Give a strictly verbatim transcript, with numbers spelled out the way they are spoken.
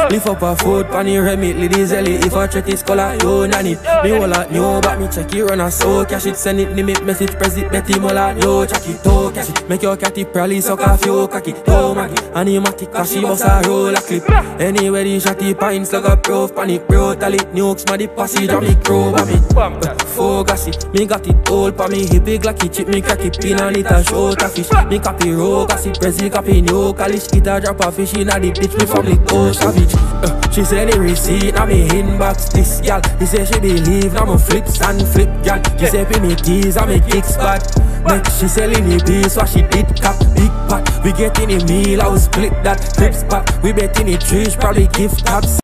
Lift up a foot, panny remit, ladies ellie. If I check his color, yo nanny. Me all out new, but me check it run a so cash it, send it, limit message, press it, Betty Mola, yo check it, to cash it. Make your catty probably suck off yo cocky, yo maggie. Animatic cause she bust a roll a clip. Anyway the shotty pints like a proof, panic brutally. Nukes my the posse, drop me crow by me. Four gassy, me got it all pa me. He big like he chip, me crack it pin and it a short a fish. Me copy row, gassy, prezi copy new Kalish, it a drop a fish in a the bitch, me family go savage. uh, She say the receipt, now me inbox this gal. He say she believe, now me flips and flip gal. She say pay me tease, I me kicks bad. Next she selling the beast, what she did cap big pot. We get in the meal, I will split that clip spot. We bet in the trees, probably gift caps.